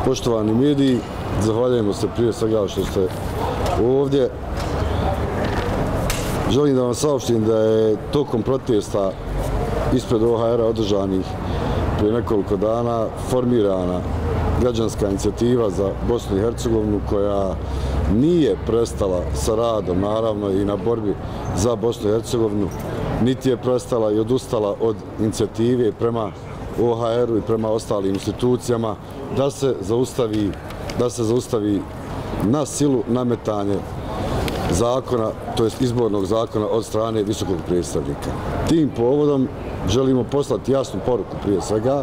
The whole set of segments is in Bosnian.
Poštovani mediji, zahvaljujemo se prije svega što ste ovdje. Želim da vam saopštim da je tokom protesta ispred OHR-a održanih prije nekoliko dana formirana građanska inicijativa za Bosnu i Hercegovinu koja nije prestala sa radom, naravno i na borbi za Bosnu i Hercegovinu, niti je prestala i odustala od inicijative prema OHR-u i prema ostalim institucijama da se zaustavi na silu nametanje zakona, to jest izbornog zakona od strane visokog predstavnika. Tim povodom želimo poslati jasnu poruku prije svega,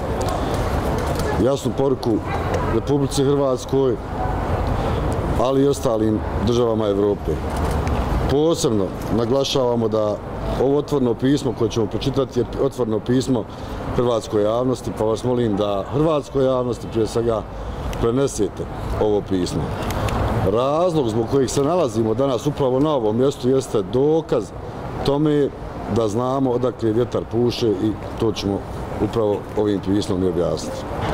jasnu poruku Republici Hrvatskoj, ali i ostalim državama Evrope. Posebno naglašavamo da ovo otvoreno pismo koje ćemo pročitati je otvoreno pismo hrvatskoj javnosti, pa vas molim da hrvatskoj javnosti prije svega prenesete ovo pismo. Razlog zbog kojeg se nalazimo danas upravo na ovom mjestu jeste dokaz tome da znamo odakle vjetar puše i to ćemo upravo ovim pismom i objasniti.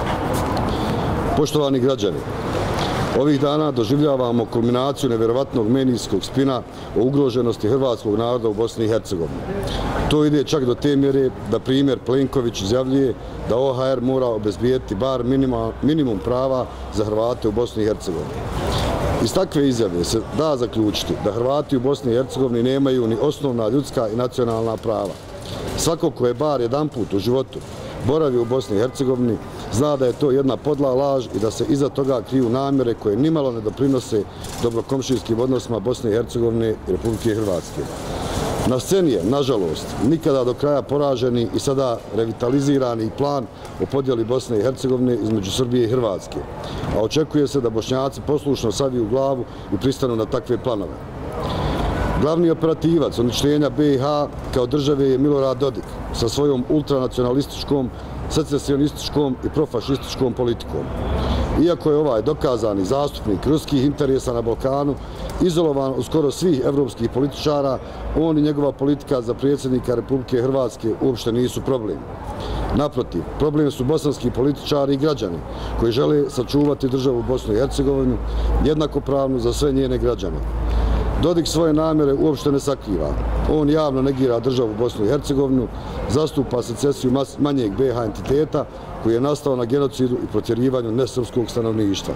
Poštovani građani, ovih dana doživljavamo kulminaciju nevjerovatnog medijskog spina o ugroženosti hrvatskog naroda u Bosni i Hercegovini. To ide čak do te mjere da primjer Plenković izjavljuje da OHR mora obezbijeti bar minimum prava za Hrvate u Bosni i Hercegovini. Iz takve izjave se da zaključiti da Hrvati u Bosni i Hercegovini nemaju ni osnovna ljudska i nacionalna prava. Svako ko je bar jedanput u životu boravi u Bosni i Hercegovini zna da je to jedna podla laž i da se iza toga kriju namjere koje nimalo ne doprinose dobrokomšijskim odnosima Bosne i Hercegovine i Republike Hrvatske. Na sceni je, nažalost, nikada do kraja poraženi i sada revitalizirani plan o podjeli Bosne i Hercegovine između Srbije i Hrvatske, a očekuje se da Bošnjaci poslušno saviju glavu i pristanu na takve planove. Glavni operativac uništenja BiH kao države je Milorad Dodik sa svojom ultranacionalističkom, secesionističkom i profašističkom politikom. Iako je ovaj dokazani zastupnik ruskih interesa na Balkanu izolovan od skoro svih evropskih političara, on i njegova politika za predsjednika Republike Hrvatske uopšte nisu problem. Naprotiv, problem su bosanski političari i građani koji žele sačuvati državu Bosnu i Hercegovinu jednakopravnu za sve njene građane. Dodik svoje namjere uopšte ne sakriva. On javno negira državu Bosnu i Hercegovinu, zastupa secesiju manjeg BiH entiteta koji je nastao na genocidu i protjerivanju nesrpskog stanovništva.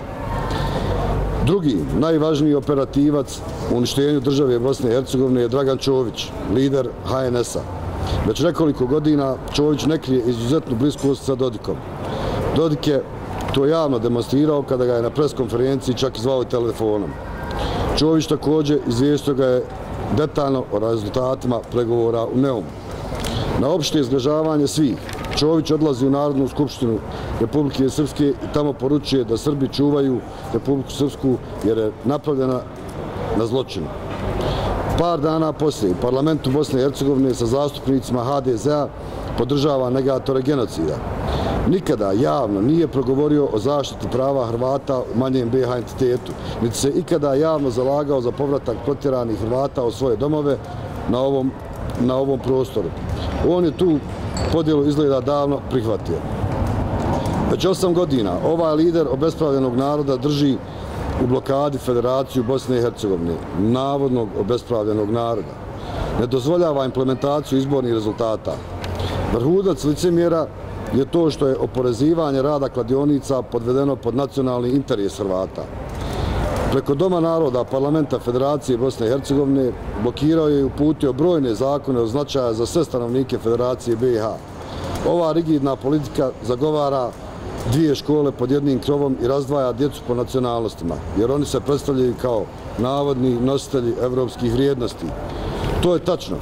Drugi, najvažniji operativac u uništenju države Bosne i Hercegovine je Dragan Čović, lider HNS-a. Već nekoliko godina Čović ne krije izuzetnu bliskost sa Dodikom. Dodik je to javno demonstrirao kada ga je na preskonferenciji čak i zvao telefonom. Čović također izvijestio ga je detaljno o rezultatima pregovora u Neumu. Na opšte izgražavanje svih, Čović odlazi u Narodnu skupštinu Republike Srpske i tamo poručuje da Srbi čuvaju Republiku Srpsku jer je napravljena na zločinu. Par dana poslije, u parlamentu Bosne i Hercegovine sa zastupnicima HDZ-a podržava negatore genocida. Nikada javno nije progovorio o zaštiti prava Hrvata u manjem BiH entitetu, niti se ikada javno zalagao za povratak protjeranih Hrvata u svoje domove na ovom prostoru. On je tu podjelu izgleda davno prihvatio. Već 8 godina ovaj lider obespravljenog naroda drži u blokadi Federaciju Bosne i Hercegovine, navodnog obespravljenog naroda. Ne dozvoljava implementaciju izbornih rezultata. Vrhunac licemjera je to što je oporezivanje rada kladionica podvedeno pod nacionalni interes Hrvata. Preko Doma naroda Parlamenta Federacije Bosne i Hercegovine blokirao je i uputio brojne zakone od značaja za sve stanovnike Federacije BiH. Ova rigidna politika zagovara dvije škole pod jednim krovom i razdvaja djecu po nacionalnostima, jer oni se predstavljaju kao navodni nositelji evropskih vrijednosti. To je tačno,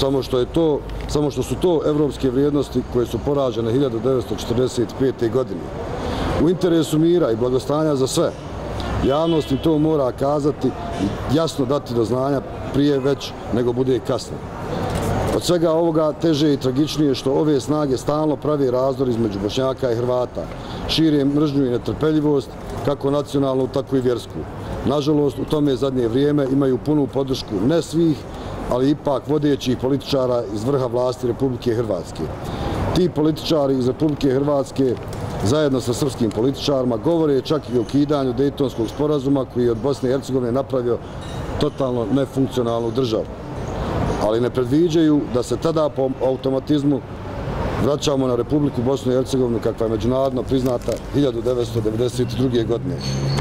samo što su to evropske vrijednosti koje su poražene 1945. godine. U interesu mira i blagostanja za sve, javnost im to mora kazati i jasno dati do znanja prije već nego bude kasno. Od svega ovoga teže i tragičnije što ove snage stalno pravi razdor između Bošnjaka i Hrvata, šire mržnju i netrpeljivost, kako nacionalnu, tako i vjersku. Nažalost, u tome zadnje vrijeme imaju punu podršku ne svih, ali ipak vodećih političara iz vrha vlasti Republike Hrvatske. Ti političari iz Republike Hrvatske zajedno sa srpskim političarima, govore čak i o ukidanju Dejtonskog sporazuma koji je od Bosne i Hercegovine napravio totalno nefunkcionalnu državu. Ali ne predviđaju da se tada po automatizmu vraćamo na Republiku Bosnu i Hercegovinu kakva je međunarodno priznata 1992. godine.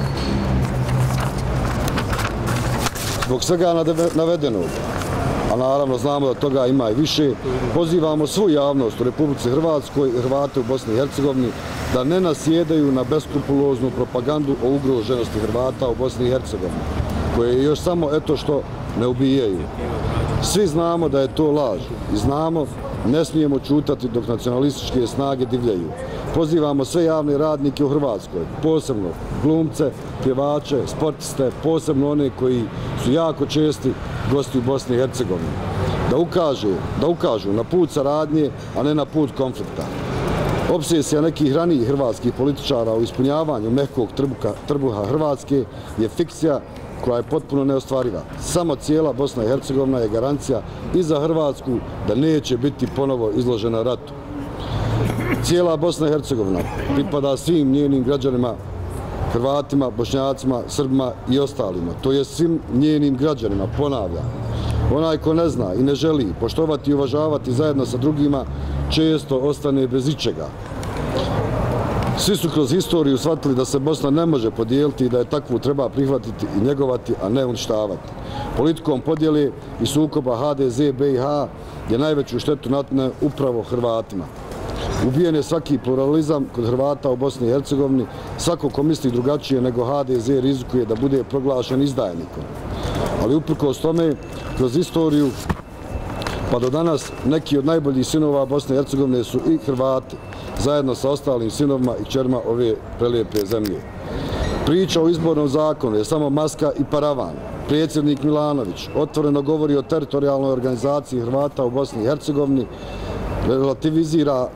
Zbog svega navedenog, a naravno znamo da toga ima i više, pozivamo svu javnost u Republici Hrvatskoj i Hrvate u Bosni i Hercegovini da ne nasjedaju na beskrupuloznu propagandu o ugroženosti Hrvata u Bosni i Hercegovini, koje još samo eto što ne ubijaju. Svi znamo da je to laž i znamo, ne smijemo čutati dok nacionalističke snage divljaju. Pozivamo sve javne radnike u Hrvatskoj, posebno glumce, pjevače, sportiste, posebno one koji su jako česti gosti u Bosni i Hercegovini, da ukažu na put saradnje, a ne na put konflikta. Obsesija nekih ranijih hrvatskih političara u ispunjavanju mehkog trbuha Hrvatske je fikcija koja je potpuno neostvariva. Samo cijela Bosna i Hercegovina je garancija i za Hrvatsku da neće biti ponovo izložena ratu. Cijela Bosna i Hercegovina pripada svim njenim građanima, Hrvatima, Bošnjacima, Srbima i ostalima. To je svim njenim građanima, ponavljam. Onaj ko ne zna i ne želi poštovati i uvažavati zajedno sa drugima, često ostane bez ičega. Svi su kroz historiju shvatili da se Bosna ne može podijeliti i da je takvu treba prihvatiti i njegovati, a ne uništavati. Politikom podjele i sukoba HDZ BiH je najveću štetu nanijela upravo Hrvatima. Ubijen je svaki pluralizam kod Hrvata u Bosni i Hercegovini. Svako ko misli drugačije nego HDZ rizikuje da bude proglašen izdajnikom. Ali uprkos tome, kroz istoriju pa do danas neki od najboljih sinova Bosne i Hercegovine su i Hrvati, zajedno sa ostalim sinovima i kćerima ove prelijepe zemlje. Priča o izbornom zakonu je samo maska i paravan. Predsjednik Milanović otvoreno govori o teritorijalnoj organizaciji Hrvata u Bosni i Hercegovini, relativizira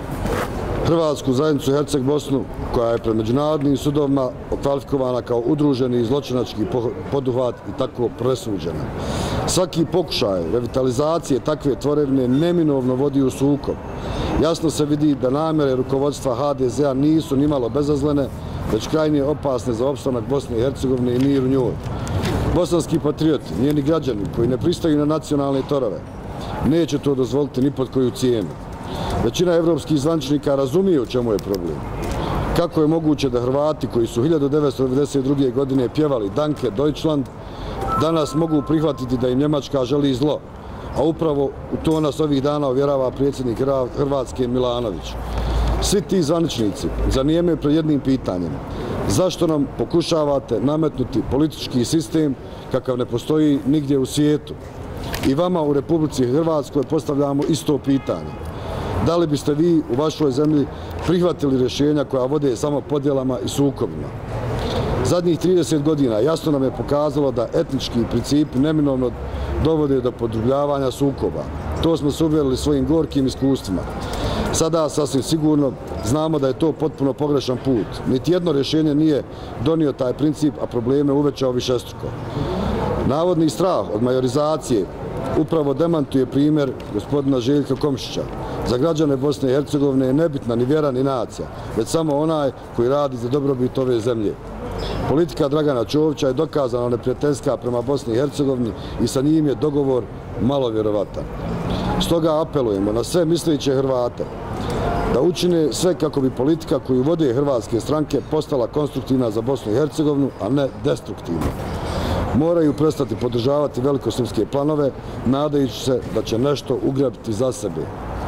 Hrvatsku zajednicu Herceg-Bosnu, koja je pred međunarodnim sudovima okvalifikovana kao udruženi i zločinački poduhvat i tako presuđena. Svaki pokušaj revitalizacije takve tvorevine neminovno vodi u sukob. Jasno se vidi da namjere rukovodstva HDZ-a nisu nimalo bezazlene, već krajnje opasne za opstanak Bosne i Hercegovine i mir u njoj. Bosanski patrioti, njeni građani koji ne pristaju na nacionalne torove, neće to dozvoliti ni pod koju cijenu. Većina evropskih zvaničnika razumije u čemu je problem. Kako je moguće da Hrvati koji su 1992. godine pjevali Danke Deutschland, danas mogu prihvatiti da im Njemačka želi zlo, a upravo u to nas ovih dana uvjerava predsjednik Hrvatske Milanović. Svi ti zvaničnici zanijeme pred jednim pitanjem. Zašto nam pokušavate nametnuti politički sistem kakav ne postoji nigdje u svijetu? I vama u Republici Hrvatskoj postavljamo isto pitanje. Da li biste vi u vašoj zemlji prihvatili rješenja koja vode samo podjelama i sukobima? Zadnjih 30 godina jasno nam je pokazalo da etnički principi neminovno dovode do podrubljavanja sukoba. To smo se uvjerili svojim gorkim iskustvima. Sada sasvim sigurno znamo da je to potpuno pogrešan put. Niti jedno rješenje nije donio taj princip, a probleme uvećao višestruko. Navodni strah od majorizacije upravo demantuje primjer gospodina Željka Komšića. Za građane Bosne i Hercegovine je nebitna ni vjera ni nacija, već samo onaj koji radi za dobrobit ove zemlje. Politika Dragana Čovića je dokazano neprijateljska prema Bosni i Hercegovini i sa njim je dogovor malo vjerovatan. Stoga apelujemo na sve misleće Hrvate da učine sve kako bi politika koju vode hrvatske stranke postala konstruktivna za Bosnu i Hercegovinu, a ne destruktivna. Moraju prestati podržavati velikosrpske planove, nadajući se da će nešto ugrabiti za sebe.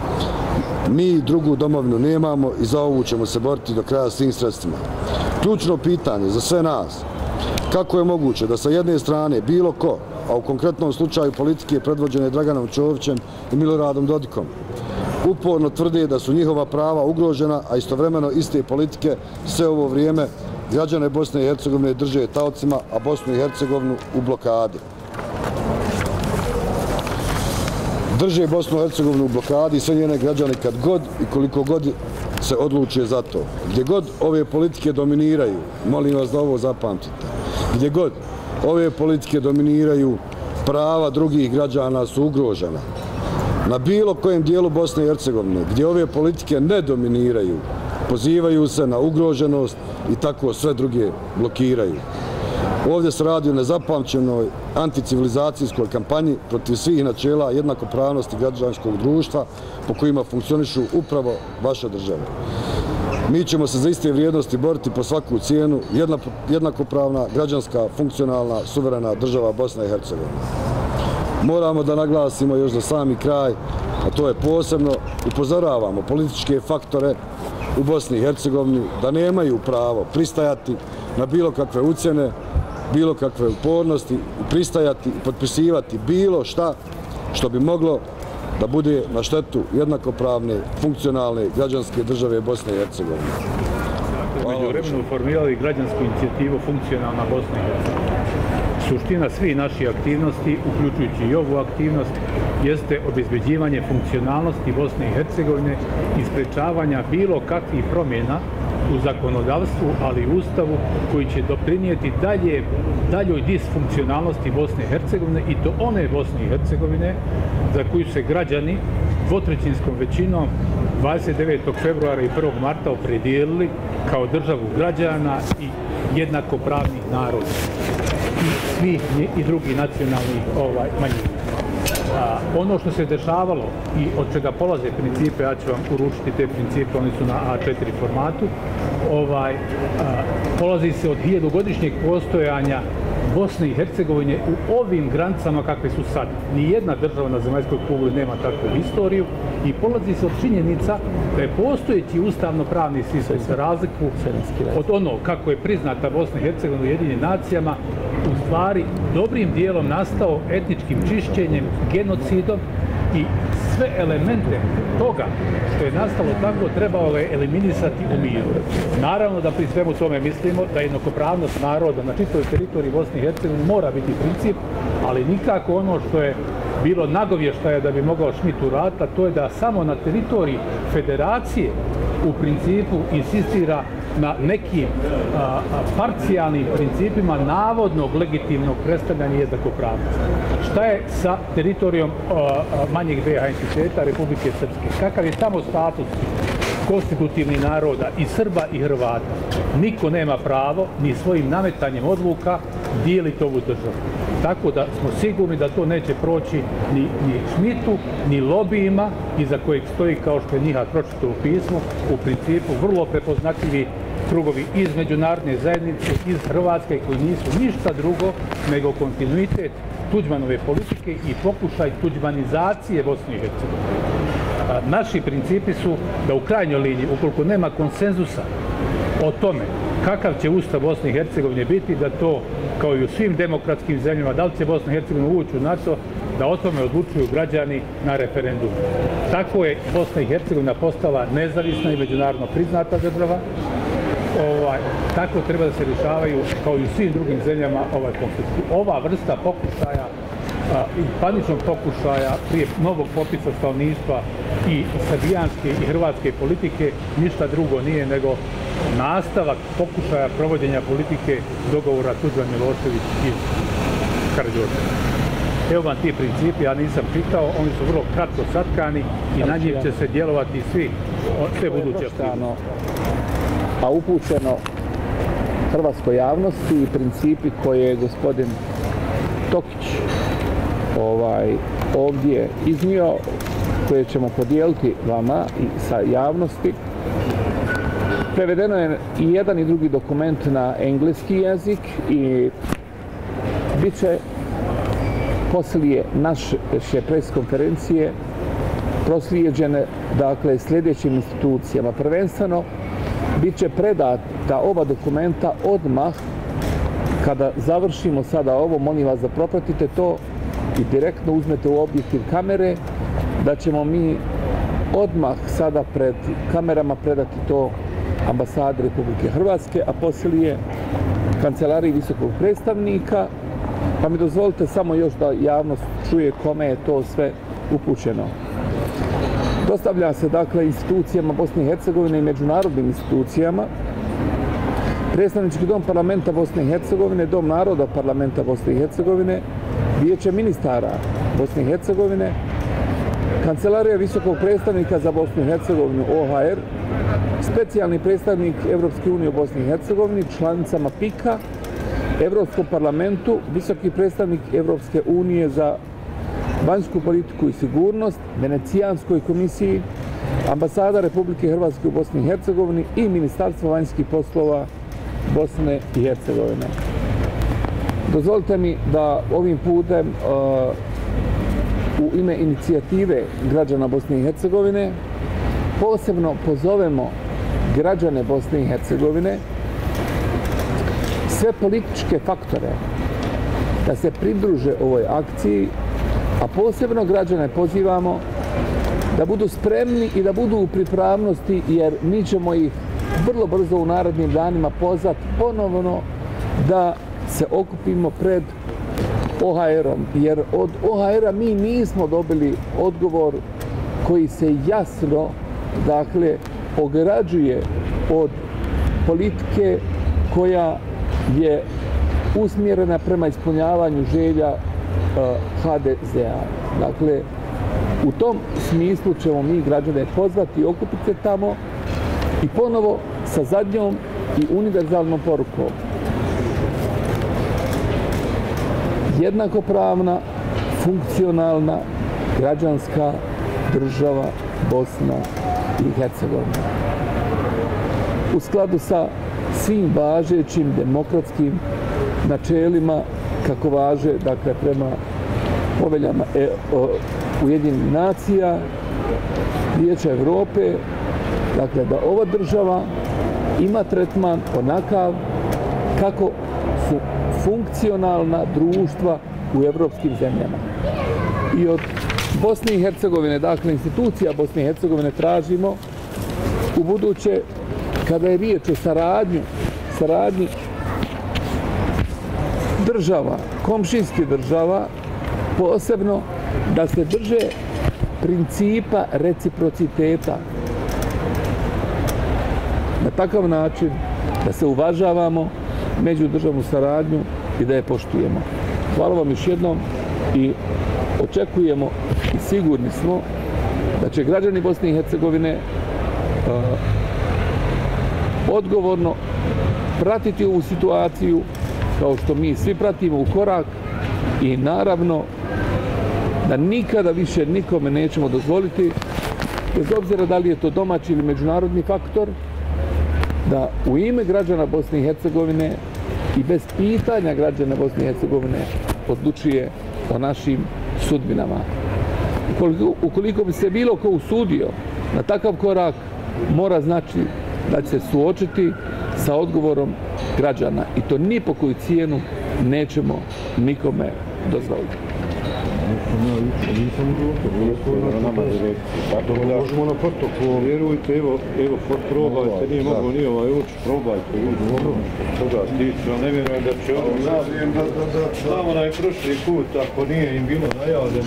Mi drugu domovinu nemamo i za ovu ćemo se boriti do kraja svim sredstvima. Ključno pitanje za sve nas, kako je moguće da sa jedne strane bilo ko, a u konkretnom slučaju politike predvođene Draganom Čovićem i Miloradom Dodikom, uporno tvrde da su njihova prava ugrožena, a istovremeno iste politike sve ovo vrijeme građane Bosne i Hercegovine drže taocima, a Bosnu i Hercegovinu u blokadi. Drže Bosnu i Hercegovinu u blokadi sve njene građane kad god i koliko god se odluče za to. Gdje god ove politike dominiraju, molim vas da ovo zapamtite, gdje god ove politike dominiraju, prava drugih građana su ugrožena. Na bilo kojem dijelu Bosne i Hercegovine, gdje ove politike ne dominiraju, pozivaju se na ugroženost i tako sve druge blokiraju. Ovdje se radi o nezapamćenoj anticivilizacijskoj kampanji protiv svih načela jednakopravnosti građanskog društva po kojima funkcionišu upravo vaše države. Mi ćemo se za iste vrijednosti boriti po svaku cijenu, jednakopravna, građanska, funkcionalna, suverena država Bosna i Hercegovina. Moramo da naglasimo još za sami kraj, a to je posebno, upozoravamo političke faktore u Bosni i Hercegovini da nemaju pravo pristajati na bilo kakve ucjene, bilo kakve upornosti, pristajati i potpisivati bilo šta što bi moglo da bude na štetu jednakopravne, funkcionalne građanske države Bosne i Hercegovine. Među vremenu formirali građansku inicijativu Funkcionalna Bosna i Hercegovina. Suština svih naših aktivnosti, uključujući i ovu aktivnost, jeste obezbeđivanje funkcionalnosti Bosne i Hercegovine i sprečavanja bilo kakvih promjena u zakonodavstvu, ali i ustavu koji će doprinijeti daljoj disfunkcionalnosti Bosne i Hercegovine i to one Bosne i Hercegovine za koju se građani dvotrećinskom većinom 29. februara i 1. marta opredijelili kao državu građana i jednakopravnih naroda i svih i drugih nacionalnih manjina. Ono što se dešavalo i od čega polaze principe, ja ću vam uručiti te principe, oni su na A4 formatu, polazi se od 1000-godišnjeg postojanja Bosne i Hercegovine u ovim granicama kakve su sad. Nijedna država na zemaljskoj kugli nema takvu historiju i polazi se od činjenica da je postojeći ustavno-pravni sistem za razliku od ono kako je priznata Bosna i Hercegovina u Ujedinjenim nacijama u stvari dobrim dijelom nastao etničkim čišćenjem, genocidom i sve elemente toga što je nastalo tako trebalo je eliminisati u miru. Naravno da pri svemu tome mislimo da jednakopravnost naroda na čitavoj teritoriji Bosne i Hercegovine mora biti princip, ali nikako ono što je bilo nagovještaja da bi mogao Schmidt uraditi, a to je da samo na teritoriji federacije u principu insistira na nekim parcijalnim principima navodnog legitimnog predstavljanja jednakopravnosti. Šta je sa teritorijom manjeg BiH entiteta Republike Srpske? Kakav je tamo status konstitutivnih naroda i Srba i Hrvata? Niko nema pravo ni svojim nametanjem odluka dijeliti ovu državu. Tako da smo sigurni da to neće proći ni Schmidtu, ni lobijima iza kojeg stoji, kao što je Nihat pročitao u pismu, u principu vrlo prepoznatljivi krugovi iz međunarodne zajednice, iz Hrvatske, koji nisu ništa drugo nego kontinuitet Tuđmanove politike i pokušaj tuđmanizacije Bosne i Hercegovine. Naši principi su da u krajnjoj liniji, ukoliko nema konsenzusa o tome kakav će Ustav Bosne i Hercegovine biti, da to, kao i u svim demokratskim zemljama, da li će Bosna i Hercegovina ući u NATO, da o tome odlučuju građani na referendumu. Tako je Bosna i Hercegovina postala nezavisna i međunarodno priznata država. Tako treba da se rješavaju, kao i u svim drugim zemljama, ovaj konflikt. Ova vrsta pokušaja i paničnog pokušaja prije novog popisa stanovništva i srbijanske i hrvatske politike ništa drugo nije nego nastavak pokušaja provođenja politike dogovora Tuđman-Milošević iz Karađorđa. Evo vam ti principi, ja nisam čitao, oni su vrlo kratko satkani i na njih će se djelovati sve buduće aktivnosti. A upućeno hrvatskoj javnosti i principi koje je gospodin Tokić ovdje iznio, koje ćemo podijeliti vama i sa javnosti. Prevedeno je i jedan i drugi dokument na engleski jezik i bit će poslije naše pres konferencije proslijeđene sljedećim institucijama. Prvenstveno bit će predata oba dokumenta odmah kada završimo sada ovo. Molim vas da propratite to i direktno uzmete u objektiv kamere, da ćemo mi odmah sada pred kamerama predati to ambasadi Republike Hrvatske, a poslije kancelariji visokog predstavnika. Pa mi dozvolite samo još da javnost čuje kome je to sve upućeno. Dostavlja se institucijama Bosne i Hercegovine i međunarodnim institucijama, Predstavnički dom parlamenta Bosne i Hercegovine, Dom naroda parlamenta Bosne i Hercegovine, Vijeće ministara Bosne i Hercegovine, Kancelarija visokog predstavnika za Bosnu i Hercegovinu OHR, specijalni predstavnik Evropske unije u Bosni i Hercegovini, članicama PIK-a, Evropskom parlamentu, visoki predstavnik Evropske unije za vanjsku politiku i sigurnost, Venecijanskoj komisiji, ambasada Republike Hrvatske u Bosni i Hercegovini i Ministarstvo vanjskih poslova Bosne i Hercegovine. Dozvolite mi da ovim putem u ime inicijative građana Bosne i Hercegovine posebno pozovemo građane Bosne i Hercegovine, sve političke faktore da se pridruže ovoj akciji, a posebno građane pozivamo da budu spremni i da budu u pripravnosti, jer mi ćemo ih vrlo brzo u narednim danima pozvati ponovno da se okupimo pred OHR-om, jer od OHR-a mi nismo dobili odgovor koji se jasno, dakle, ograđuje od politike koja je usmjerena prema ispunjavanju želja HDZ-a. Dakle, u tom smislu ćemo mi građane pozvati i okupiti se tamo i ponovo sa zadnjom i univerzalnom porukom. Jednakopravna, funkcionalna, građanska država Bosna i Hercegovina. U skladu sa svim važećim demokratskim načelima kako važe, dakle, prema poveljama Ujedinjenih nacija, Vijeća Evrope, dakle, da ova država ima tretman onakav kako su funkcionalna društva u evropskim zemljama. I od Bosne i Hercegovine, dakle, institucija Bosne i Hercegovine tražimo u buduće, kada je riječ o saradnji država, komšijskih država, posebno da se drže principa reciprociteta. Na takav način da se uvažavamo međudržavnu saradnju i da je poštujemo. Hvala vam još jednom i očekujemo i sigurni smo da će građani Bosne i Hercegovine odgovorno pratiti ovu situaciju kao što mi svi pratimo u korak i naravno da nikada više nikome nećemo dozvoliti, bez obzira da li je to domaći ili međunarodni faktor, da u ime građana Bosne i Hercegovine i bez pitanja građana Bosne i Hercegovine odlučuje o našim sudbinama. Ukoliko bi se bilo ko usudio na takav korak, mora znači da će se suočiti sa odgovorom građana i to ni po koju cijenu nećemo nikome dozvoliti. Možemo na protokol, vjerujte, evo, probajte, nije mogo ni ući, probajte, toga tiče, ali ne vjerujem da će ovo znamo da je prošli put, ako nije im bilo najavljeno,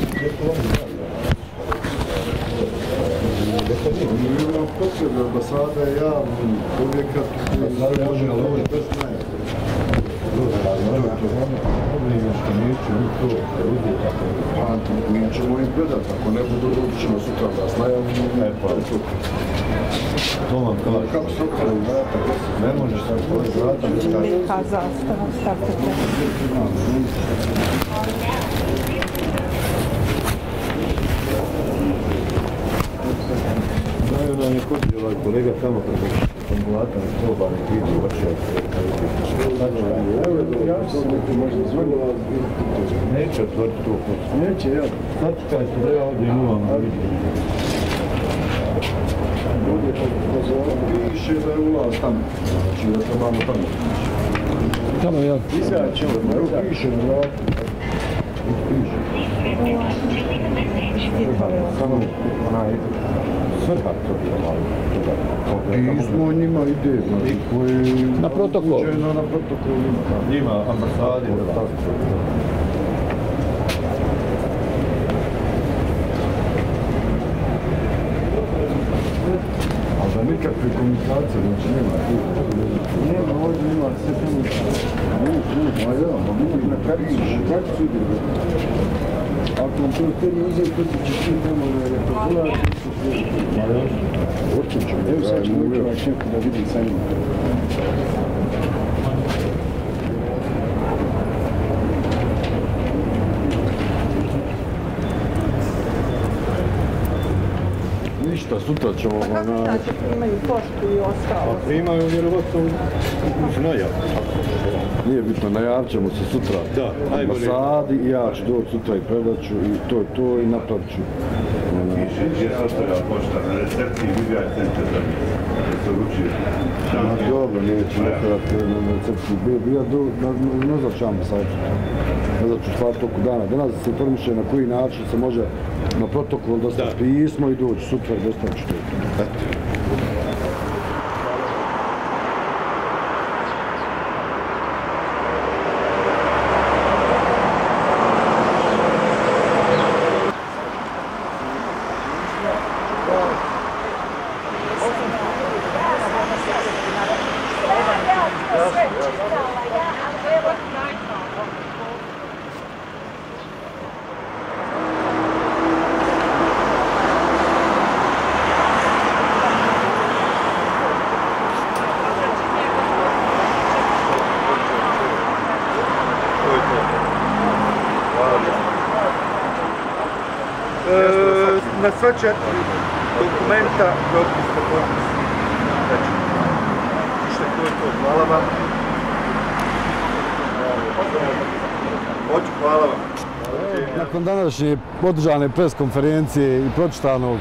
Imamo potrebu, ambasada je javni objekat koji se može naložiti bez najave. Mi ćemo im predati, ako ne budu, dobit ćemo sutra vas najavljeno. To vam kaže. Kako se okreću vrata, ne možeš tako vrata. Velika zastava, stavite treba. Znaju nam je kod ovaj kolega tamo preko formulata na soba, nek vidi oče. Neće otvoriti to kod. Neće, ja. Sačekajte da ja ovdje imam da vidim. Ovdje piše da je ulaz tamo, znači da trebamo tamo. Tamo, jel? Izaći ovdje, evo piše na vratu. Piše. Samo onaj svrha to je malo. Pismo njima ide, znači koje... Na protokol. Na protokol Njima ambasadi. Ali da nikakve komunikacije, znači nema. Nema, ovdje ima sve tamo. Ma ja, ma mi na piše, kako se ide? Ako Ništa, sutra ćemo... Znači, primaju poštu i ostalo. Primaju vjerovatno uz najav. Nije bitno, najavit ćemo se sutra Da, najbolje. ambasadi i ja ću doći sutra i predat ću i to je to i napravit ću. Gdje se ostavlja pošta na recepciji Bibija centar za njih. Da se odlučuje. Dobro, neću nekada na recepciji Bibija, nazvat ću ambasadu. Nazvat ću stvar toku dana. Danas se informiše na koji način se može na protokol dostaviti pismo i doći sutra i dostavit ću to. Eto. Na sva 4 dokumenta dobili ste potpis. Znači, ništa, to je to. Hvala vam. Hoću, hvala vam. Nakon današnje održane pres konferencije i pročitanog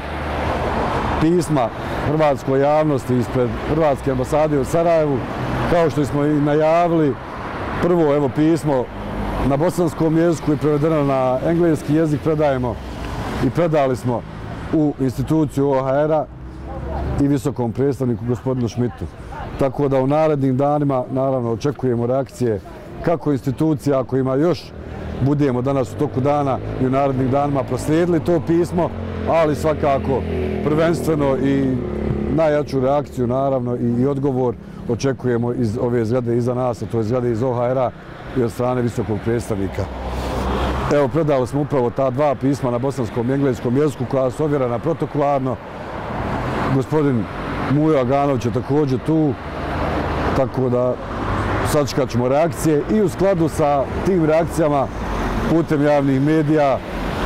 pisma hrvatskoj javnosti ispred Hrvatske ambasade u Sarajevu, kao što smo i najavili, prvo evo pismo na bosanskom jeziku i prevedeno na engleski jezik predajemo i predali smo u instituciju OHR-a i visokom predstavniku gospodinu Šmitu. Tako da u narednim danima naravno očekujemo reakcije kako institucija, ako ima još, budemo danas u toku dana i u narednim danima proslijedili to pismo, ali svakako prvenstveno i najjaču reakciju naravno i odgovor očekujemo iz ove zgrade iza nas, a to je zgrade iz OHR-a i od strane visokog predstavnika. Evo, predali smo upravo ta dva pisma na bosanskom i engleskom jeziku koja su ovjerena protokolarno. Gospodin Mujo Aganović je također tu, tako da sačekat ćemo reakcije i u skladu sa tim reakcijama putem javnih medija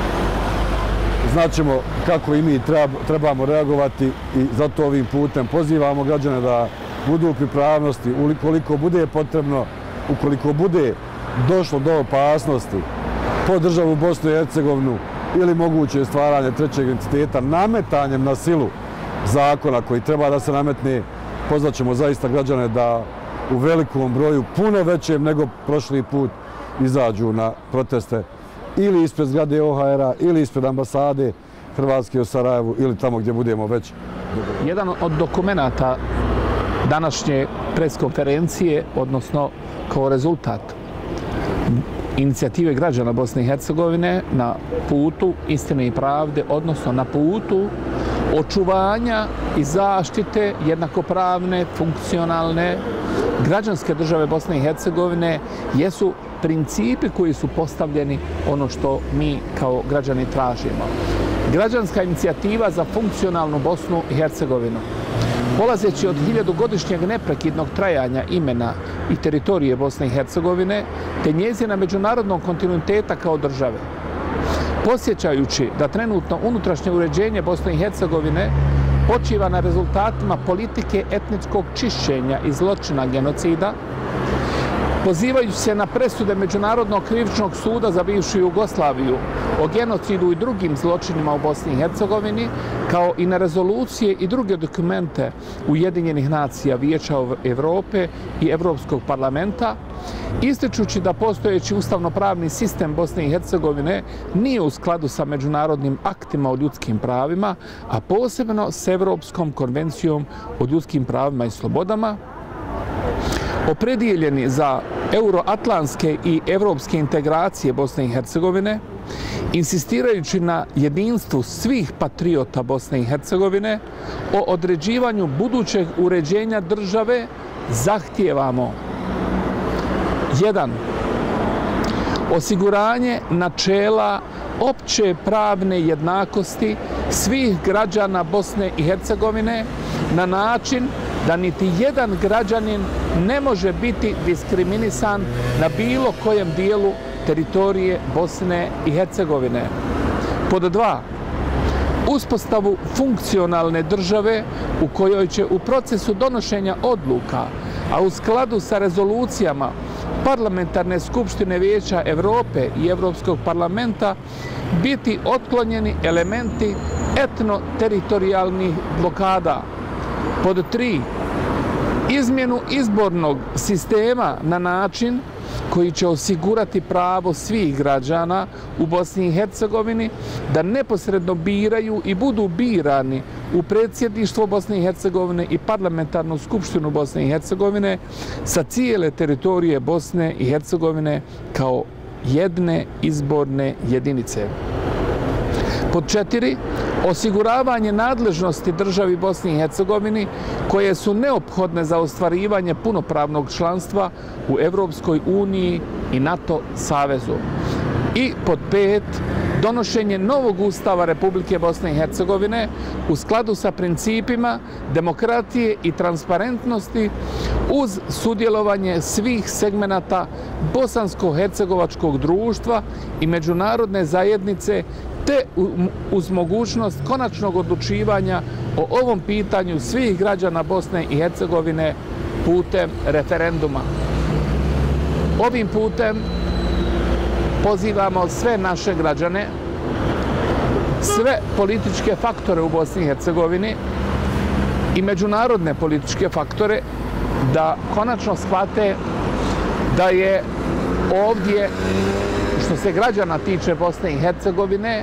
znaćemo kako i mi trebamo reagovati i zato ovim putem pozivamo građane da budu u pripravnosti ukoliko bude potrebno, ukoliko bude došlo do opasnosti po državu Bosnu i Hercegovinu ili moguće stvaranje trećeg entiteta nametanjem na silu zakona koji treba da se nametne, pozvaćemo zaista građane da u velikom broju, puno većem nego prošli put, izađu na proteste ili ispred zgrade OHR-a ili ispred ambasade Hrvatske u Sarajevu ili tamo gdje budemo već. Jedan od dokumenata današnje preskonferencije, odnosno kao rezultat inicijative građana Bosne i Hercegovine na putu istine i pravde, odnosno na putu očuvanja i zaštite jednakopravne, funkcionalne građanske države Bosne i Hercegovine jesu principi koji su postavljeni ono što mi kao građani tražimo. Građanska inicijativa za funkcionalnu Bosnu i Hercegovinu, polazeći od 1000-godišnjeg neprekidnog trajanja imena i teritorije Bosne i Hercegovine, te njezina međunarodnog kontinuiteta kao države, posjećajući da trenutno unutrašnje uređenje Bosne i Hercegovine počiva na rezultatima politike etničkog čišćenja i zločina genocida, pozivajući se na presude Međunarodnog krivičnog suda za bivšu Jugoslaviju o genocidu i drugim zločinima u Bosni i Hercegovini, kao i na rezolucije i druge dokumente Ujedinjenih nacija, Vijeća Evrope i Evropskog parlamenta, ističući da postojeći ustavno-pravni sistem Bosne i Hercegovine nije u skladu sa međunarodnim aktima o ljudskim pravima, a posebno s Evropskom konvencijom o ljudskim pravima i slobodama, opredijeljeni za euroatlantske i evropske integracije Bosne i Hercegovine, insistirajući na jedinstvu svih patriota Bosne i Hercegovine, o određivanju budućeg uređenja države zahtijevamo 1. Osiguranje načela opće pravne jednakosti svih građana Bosne i Hercegovine na način da niti jedan građanin ne može biti diskriminisan na bilo kojem dijelu teritorije Bosne i Hercegovine. Pod 2. Uspostavu funkcionalne države u kojoj će u procesu donošenja odluka, a u skladu sa rezolucijama Parlamentarne skupštine Vijeća Europe i Europskog parlamenta biti otklonjeni elementi etno-teritorijalnih blokada. Pod 3. Izmjenu izbornog sistema na način koji će osigurati pravo svih građana u Bosni i Hercegovini da neposredno biraju i budu birani u predsjedništvo Bosne i Hercegovine i parlamentarnu skupštinu Bosne i Hercegovine sa cijele teritorije Bosne i Hercegovine kao jedne izborne jedinice. Pod 4. Osiguravanje nadležnosti državi Bosni i Hercegovini koje su neophodne za ostvarivanje punopravnog članstva u Evropskoj uniji i NATO savezu. I pod 5. Donošenje novog Ustava Republike Bosne i Hercegovine u skladu sa principima demokratije i transparentnosti uz sudjelovanje svih segmenata bosansko-hercegovačkog društva i međunarodne zajednice te uz mogućnost konačnog odlučivanja o ovom pitanju svih građana Bosne i Hercegovine putem referenduma. Ovim putem pozivamo sve naše građane, sve političke faktore u Bosni i Hercegovini i međunarodne političke faktore da konačno shvate da je ovdje, što se građana tiče Bosne i Hercegovine,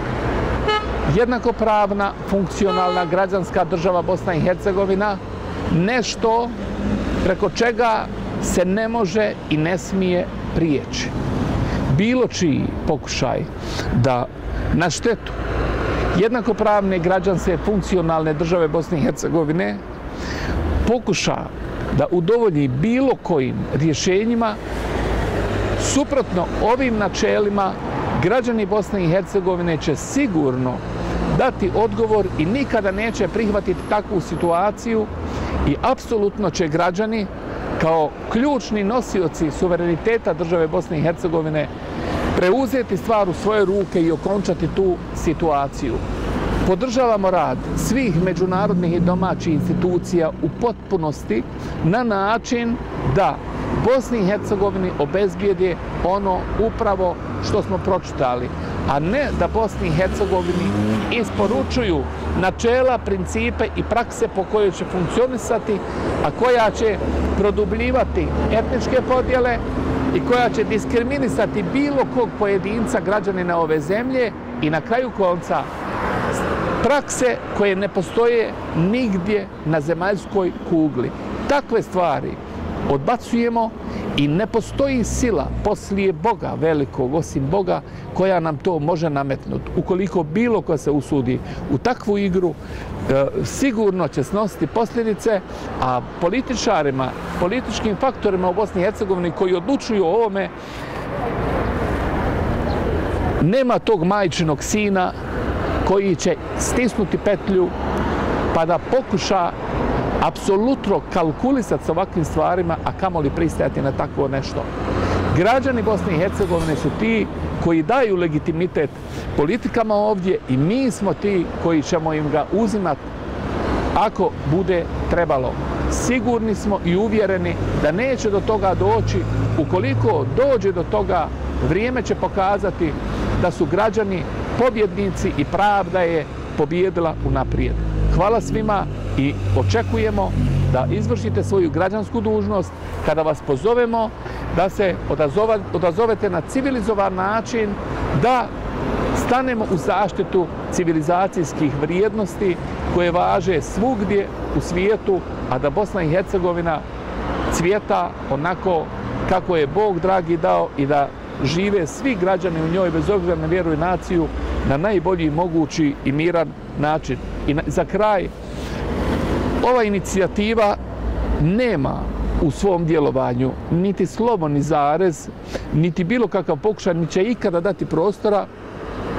jednakopravna, funkcionalna građanska država Bosna i Hercegovina nešto preko čega se ne može i ne smije prijeći. Bilo čiji pokušaj da na štetu jednakopravne građanske funkcionalne države Bosne i Hercegovine pokuša da udovolji bilo kojim rješenjima suprotno ovim načelima, građani Bosne i Hercegovine će sigurno dati odgovor i nikada neće prihvatiti takvu situaciju i apsolutno će građani kao ključni nosioci suvereniteta države Bosne i Hercegovine preuzeti stvar u svoje ruke i okončati tu situaciju. Podržavamo rad svih međunarodnih i domaćih institucija u potpunosti na način da Bosni i Hercegovini obezbijede ono upravo što smo pročitali, a ne da Bosni i Hercegovini isporučuju načela, principe i prakse po kojoj će funkcionisati, a koja će produbljivati etničke podjele i koja će diskriminisati bilo kog pojedinca građanina ove zemlje i na kraju konca prakse koje ne postoje nigdje na zemaljskoj kugli. Takve stvari odbacujemo i ne postoji sila poslije Boga velikog, osim Boga, koja nam to može nametnuti. Ukoliko bilo ko se usudi u takvu igru, sigurno će snositi posljedice, a političarima, političkim faktorima u Bosni i Hercegovini koji odlučuju o ovome, nema tog majčinog sina koji će stisnuti petlju pa da pokuša apsolutno kalkulisati s ovakvim stvarima, a kamoli pristajati na takvo nešto. Građani Bosne i Hercegovine su ti koji daju legitimitet politikama ovdje i mi smo ti koji ćemo im ga uzimati ako bude trebalo. Sigurni smo i uvjereni da neće do toga doći. Ukoliko dođe do toga, vrijeme će pokazati da su građani pobjednici i pravda je pobijedila unaprijed. Hvala svima i očekujemo da izvršite svoju građansku dužnost kada vas pozovemo da se odazovete na civilizovan način, da stanemo u zaštitu civilizacijskih vrijednosti koje važe svugdje u svijetu, a da Bosna i Hercegovina cvjeta onako kako je Bog dragi dao i da žive svi građani u njoj bez obzira na vjeru i naciju na najbolji mogući i miran način. I za kraj, ova inicijativa nema u svom djelovanju niti slovo ni zarez, niti bilo kakav pokušaj, ni će ikada dati prostora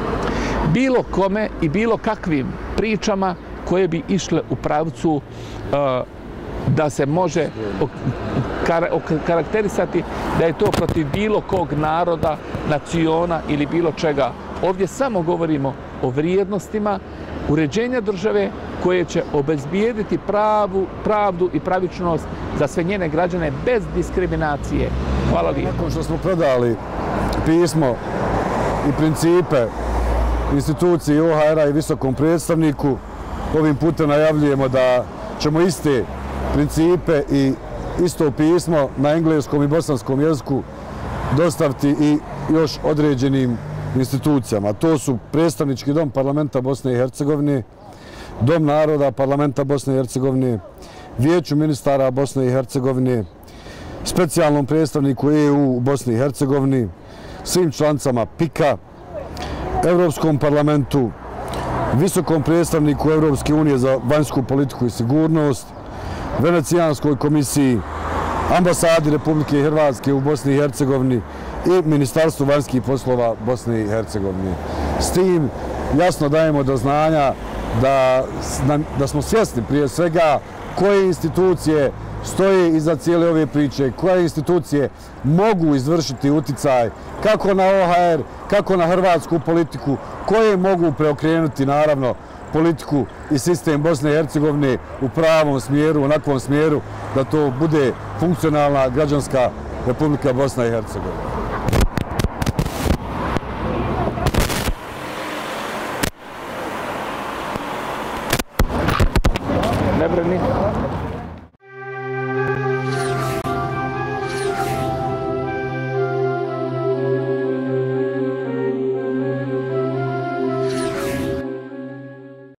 bilo kome i bilo kakvim pričama koje bi išle u pravcu da se može karakterisati da je to protiv bilo kog naroda, naciona ili bilo čega. Ovdje samo govorimo o vrijednostima uređenja države koje će obezbijediti pravdu i pravičnost za sve njene građane bez diskriminacije. Hvala lijepo. Nakon što smo predali pismo i principe instituciji OHR-a i visokom predstavniku, ovim putem najavljujemo da ćemo iste principe i isto pismo na engleskom i bosanskom jeziku dostaviti i još određenim institucijama. To su Predstavnički dom Parlamenta Bosne i Hercegovine, Dom naroda Parlamenta Bosne i Hercegovine, Vijeću ministara Bosne i Hercegovine, specijalnom predstavniku EU u Bosni i Hercegovini, svim članicama PIK-a, Europskom parlamentu, visokom predstavniku Europske unije za vanjsku politiku i sigurnost, Venecijanskoj komisiji, ambasadi Republike Hrvatske u Bosni i Hercegovini i Ministarstvu vanjskih poslova Bosne i Hercegovine. S tim jasno dajemo do znanja da smo svjesni prije svega koje institucije stoje iza cijele ove priče, koje institucije mogu izvršiti uticaj kako na OHR, kako na hrvatsku politiku, koje mogu preokrenuti naravno politiku i sistem Bosne i Hercegovine u pravom smjeru, onakvom smjeru da to bude funkcionalna građanska Republika Bosna i Hercegovina.